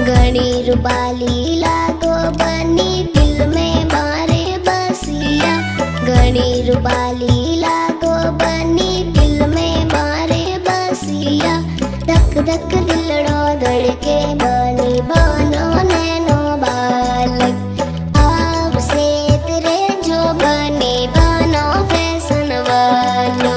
घणी रूपाली लागो बनी दिल में मारे बसिया। घणी रूपाली लागो बनी दिल में मारे बसिया। धक धक दिलड़ो धड़के बनी बनो नैनो बालक। आपसे तेरे जो बने बनो फैशन वालो।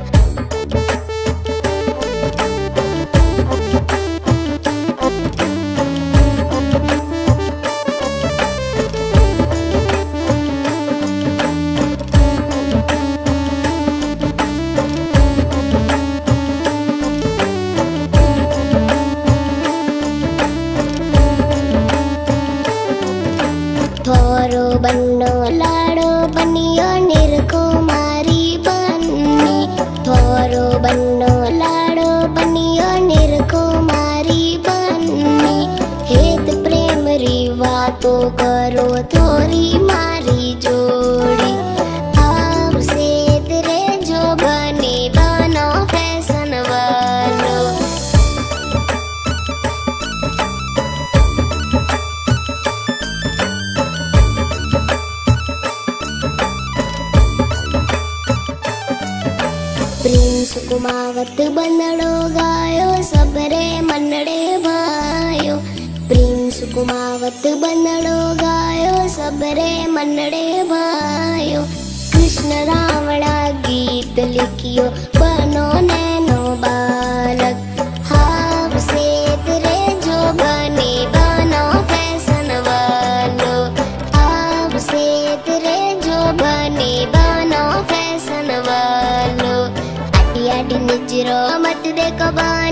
थोरो बन्नो लाड़ो बनियो निरको मारी बन्नी। थोरो बन्नो लाड़ो बनियो निरको मारी बन्नी। हेत प्रेम री वातो करो थोरी मारी जोड़ी। आपसे तेरे जो बने बनो फैशन वालो। प्रिंस कुमावत बनड़ो गायो सबरे मनड़े भायो। प्रिंस कुमावत बनड़ो गायो सबरे मनड़े भायो। कृष्ण रावणा गीत लिखियो बनो नैनो बालक। हाव से तेरे जो बने बनो फैशन वालो। हाव से तेरे जो बने बनो फैशन वालो। आटी निजरो मत देखो